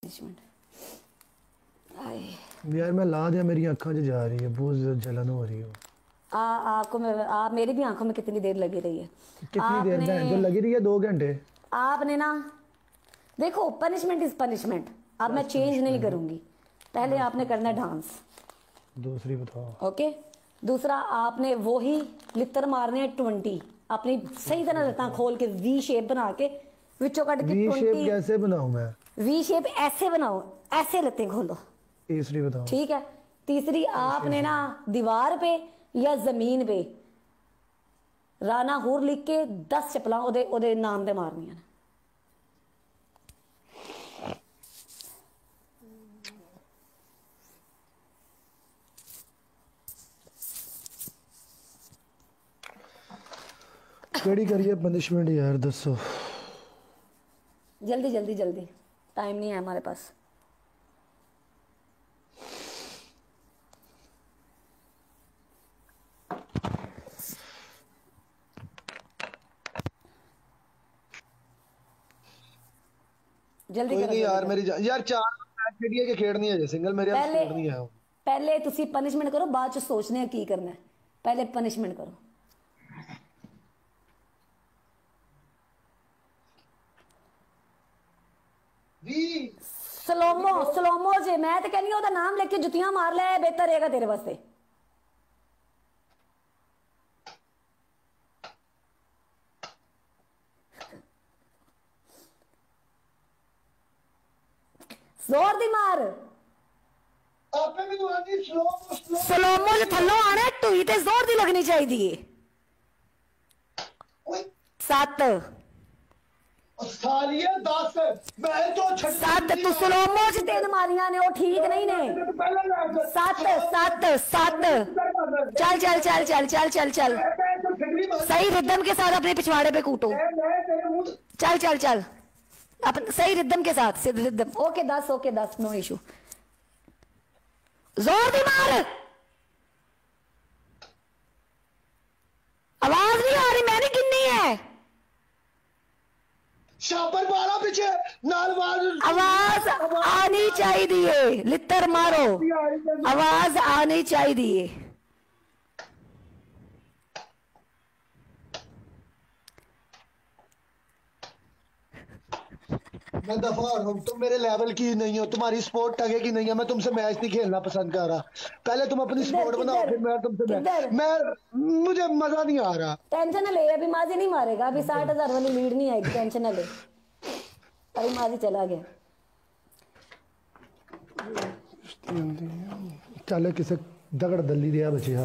Punishment. यार मैं ला दिया, मेरी आंखों से जा रही है, बहुत जलन हो रही है। आपको आप मेरी भी आंखों में कितनी देर लगी रही है? कितनी देर जो लगी रही है? 2 घंटे। आपने ना देखो, पनिशमेंट इज पनिशमेंट। अब मैं चेंज नहीं करूंगी। पहले आपने करना है डांस। दूसरी बताओ। ओके, दूसरा आपने वो ही लित्र मारने हैं 20, अपनी सही तरह लत्तां खोल के वी शेप बना के विचों कट के 20। वी शेप कैसे बनाऊं मैं? वी शेप ऐसे बनाओ, ऐसे लत्तें खोलो। तीसरी बताओ। ठीक है, तीसरी आपने ना दीवार पे या जमीन पे राना हूर लिख के 10 चप्पलां ओदे नाम ते मारनियां ने। केड़ी करिए पनिशमेंट यार, दसो जल्दी जल्दी जल्दी, टाइम नहीं है हमारे पास। जल्दी कोई करो, नहीं जल्दी यार, करो। मेरी यार 4 मैच खेड़ी है कि खेड़नी है, सिंगल मेरे हाथ खेड़नी है। पहले तुसी पनिशमेंट करो, बाद च सोचने हैं की करना है। पहले पनिशमेंट करो। स्लोमो स्लोमो जे, मैं तो कहनी ओदा नाम लेके जुतियां मार ले, बेहतर रहेगा तेरे वास्ते। जोर दी मार। आपे भी दुआनी स्लोमो जे थल्लों आना है, टुई ते जोर दी लगनी चाहिए। 7 सालिया 10 मैं तो 7 तू स्लोमो च 3 मारियां ने, वो ठीक नहीं ने। 7 7 7 चल चल चल चल चल चल चल, सही रिदम के साथ अपने पिछवाड़े पे कूटो। चल चल चल, सही रिदम के साथ, सिद्ध rhythm. Okay 10, okay 10, no issue. जोर दी मार। आवाज नहीं आ रही, मैंने गिननी है। शापर बाला पीछे नाल आवाज आनी चाहिए, लितर मारो, आवाज आनी चाहिए। मैं दफा हो रहा हूं, तुम मेरे लेवल की नहीं हो, तुम्हारी स्पोर्ट टगे की नहीं है। मैं तुमसे मैच नहीं खेलना पसंद कर रहा। पहले तुम अपनी स्पोर्ट बनाओ, फिर मैं तुमसे मैं मुझे मजा नहीं आ रहा। टेंशन न ले, अभी माजी नहीं मारेगा, अभी 60,000 वाली लीड नहीं आएगी, टेंशन न ले। अभी माजी चला गया। चल किसे दगड़ दली दिया बचिया।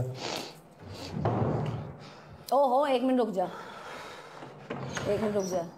ओहो 1 मिनट रुक जा, 1 मिनट रुक जा।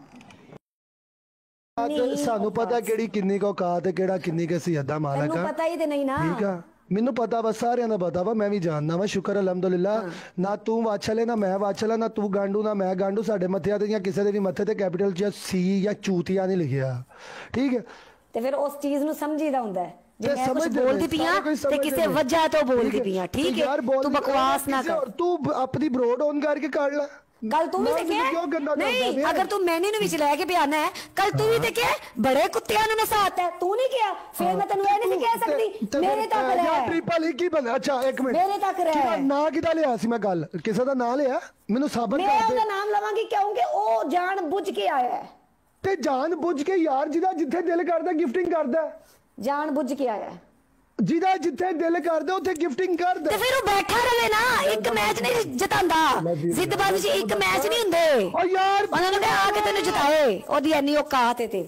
सानू पता केड़ी किन्नी को औकात है, केड़ा किन्नी के सियदा मालक है, पता ही ते नहीं ना। ठीक है, मैनू पता वा, सारियां दा पता वा, मैं भी जानना वा। शुक्र अलहमदुलिल्लाह। ना तू वाछले ना मैं वाछला, ना तू गांडू ना मैं गांडू। साडे मत्थे ते या किसी दे भी मत्थे ते कैपिटल च सी या चूतिया नहीं लिखिया, ठीक है। ते फिर उस चीज नु समझीदा हुंदा है, जे मैं कुछ समझ बोलदी पियां ते किसे वजह तो बोलदी पियां, ठीक है। तू बकवास ना कर, तू अपनी ब्रोड ऑन करके काट ला। कल तू भी देखे नहीं, अगर तू मैंने नु विच लेके पे आना है, कल तू भी देखे बड़े कुत्तियां नु नसाता है, तू नहीं किया, फिर मैं तन्नू ए नहीं कह सकती मेरे तक रह। ट्रिपल ही की बना। अच्छा 1 मिनट, मेरे तक रह। ना किदा लिया सी मैं कल, किसे दा नाम लिया, मेनू साबित कर दे। मैं ओदा नाम लवांगी क्योंकि ओ जान बुझ के आया है। ते जान बुझ के यार, जिदा जिथे दिल करदा गिफ्टिंग करदा, जान बुझ के आया है। जिदा जिथे दिल करदा उथे गिफ्टिंग कर दे। ते फिर वो बैठा रहे ना, एक मैच नहीं जितांदा, जिद्दबाजी च एक मैच नहीं हुंदे। ओ यार उन्होंने कहा आके तेन जिताए, ओदी इन्नी औकात है ते।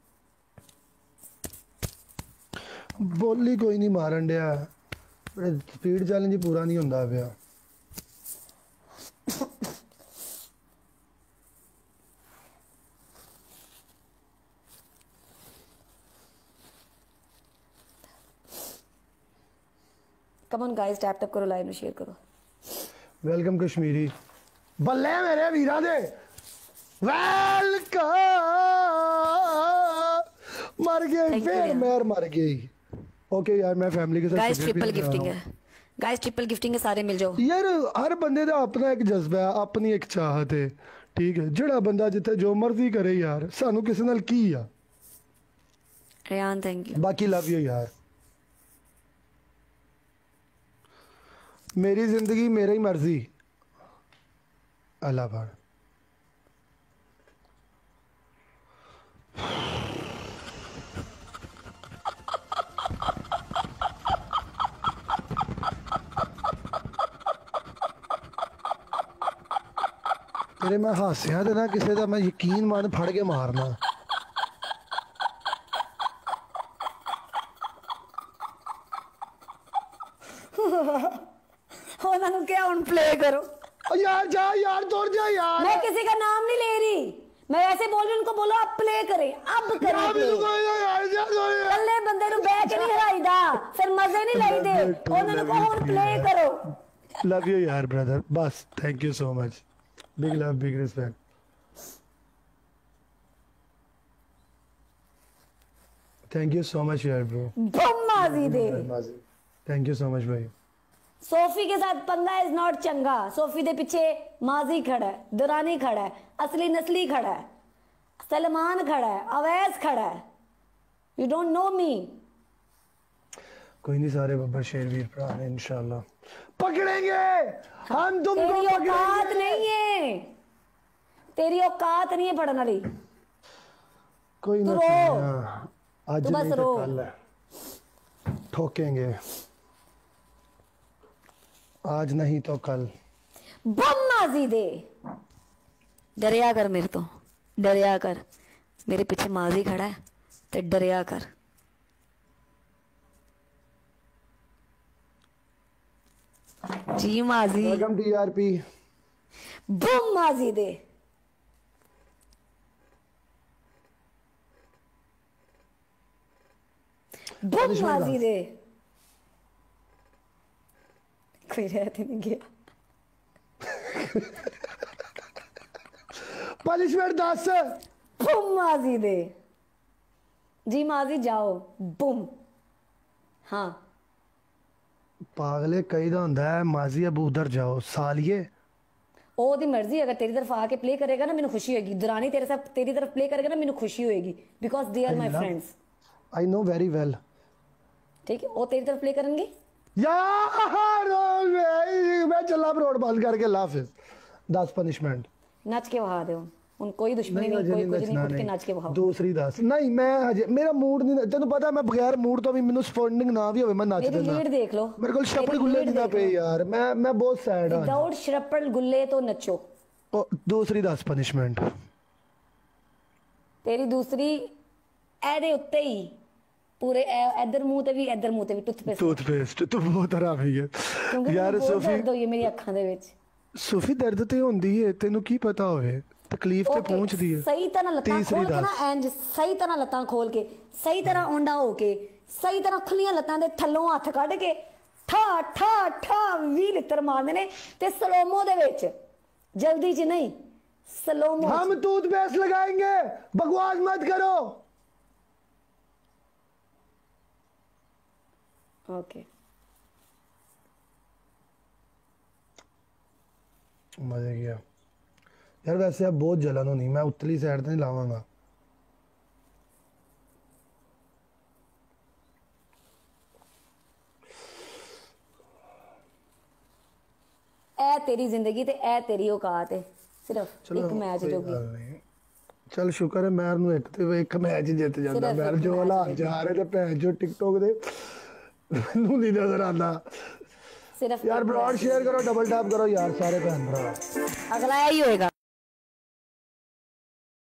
बोली कोई नहीं मारन दिया, स्पीड चैलेंज ही पूरा नहीं हुंदा पिया। Come on guys, tap tap करो, लाइव में शेयर करो। वेलकम कश्मीरी, बल्ले मेरे वीरा दे, वेलकम। मर गई फिर मर गई। ओके यार, मैं फैमिली के साथ गाइस ट्रिपल गिफ्टिंग है, गाइस ट्रिपल गिफ्टिंग है, सारे मिल जाओ यार। हर बंदे का अपना एक जज्बा है, अपनी एक चाहत है, ठीक है। जिहड़ा बंदा जिथे जो मर्जी करे यार, सानू किसी नाल की आ। Rehan thank you. बाकी लव यू यार। मेरी जिंदगी मेरी मर्जी। अल्लाह भर। तेरे मैं हासिया ते ना किसी का मैं यकीन मान फड़ के मारना। उन्होंने क्या हुन प्ले करो। यार जा यार, दौड़ जा यार। मैं किसी का नाम नहीं ले रही, मैं ऐसे बोल रही हूं, उनको बोलो अब प्ले करें, अब करें play। कल्ले बंदे नु बैठ के नहीं हराईदा, फिर मजे नहीं लईदे। उन्होंने को हुन प्ले करो। लव यू यार ब्रदर, बस thank you so much. Big love, big respect. Thank you so much यार ब्रो। बम माजी दे। थैंक यू सो मच भाई। सोफी के साथ पंगा इज नॉट चंगा। सोफी दे पीछे माजी खड़ा है, दुरानी खड़ा है, असली नस्ली खड़ा है, सलमान खड़ा है, अवैस खड़ा है। You don't know me. कोई नहीं, सारे बब्बर शेरवीर भरा हैं इंशाल्लाह। पकड़ेंगे हम तुमको, तेरी औकात पकड़ेंगे। नहीं है, तेरी औकात नहीं है पढ़ने वाली। कोई तू ना, रो, आज तू बस नहीं तो रो। कल है। ठोकेंगे, आज नहीं तो कल। बम माजी दे। डरिया कर मेरे तो, डरिया कर। मेरे पीछे माजी खड़ा है तो डरिया कर। जी माजी। Welcome TRP. बम माजी दे। बम माजी दे। कोई रहते नहीं गया। पनिशमेंट 10। बुम माजी दे। जी माजी जाओ, बुम। हाँ पागले कई दा हुंदा है माजी, अब उधर जाओ सालिए। ओदी मर्जी, अगर तेरी तरफ आके प्ले करेगा ना मैंने खुशी होगी। दुरानी तेरे साथ तेरी तरफ प्ले करेगा ना मैंने खुशी होगी, because they are my friends. I know very well. ठीक है, वो तेरी तरफ प्ले करेंगे। यार मैं चला रोड बंद करके लाफिज। 10 पनिशमेंट। नच के बहा दो उन, कोई दुश्मनी नहीं, कोई कुछ नहीं, उठ के नच के बहाओ। दूसरी 10 नहीं, मैं हजे मेरा मूड नहीं, तेन पता मैं बगैर मूड तो भी मैनू स्पॉन्डिंग ना भी होवे मैं नच मेरी देना। लीड देख लो, मेरे को शपड़ गुल्ले लीड ना देख पे लो। यार, मैं बहुत सैड हां। विदाउट शरपड़ गुल्ले तो नचो। दूसरी 10 पनिशमेंट। तेरी दूसरी एदे उत्ते ही पूरे इधर मुंह ते भी, इधर मुंह ते भी टूथपेस्ट तो बहुत हरामी है क्योंकि यार। बहुत सोफी दर्द होई है मेरी अखां दे विच। सोफी दर्द ते होंदी है, तेनू की पता होवे, तकलीफ ते पहुंचदी है। सही तरह लत्तां तीसरी खोल के ना, 10। इंज सही तरह लत्तां खोल के, सही तरह ओंडा हो के, सही तरह खुलियां लत्तां दे थल्लों हत्थ कढ के ठा ठा ठा 20 लित्र मारने ने ते स्लोमो दे विच, जल्दी च नहीं, स्लोमो। हम टूथपेस्ट लगाएंगे, बकवास मत करो। ओके मजे किया यार। वैसे अब बहुत जलन होनी, मैं उतली साइड तो नहीं लावांगा। ए तेरी जिंदगी ते ए तेरी औकात है, सिर्फ एक मैच कोई जोगी। गल नहीं। चल शुक्र है मैर नू एक मैच जित जाता। सिर्फ मैर एक जो मैच हालात जा रहे थे भैन जो टिकटॉक दे मैनू नहीं नजर आंदा सिर्फ यार। ब्रॉड शेयर करो, डबल टैप करो यार सारे भैन भरा। अगला यही होएगा।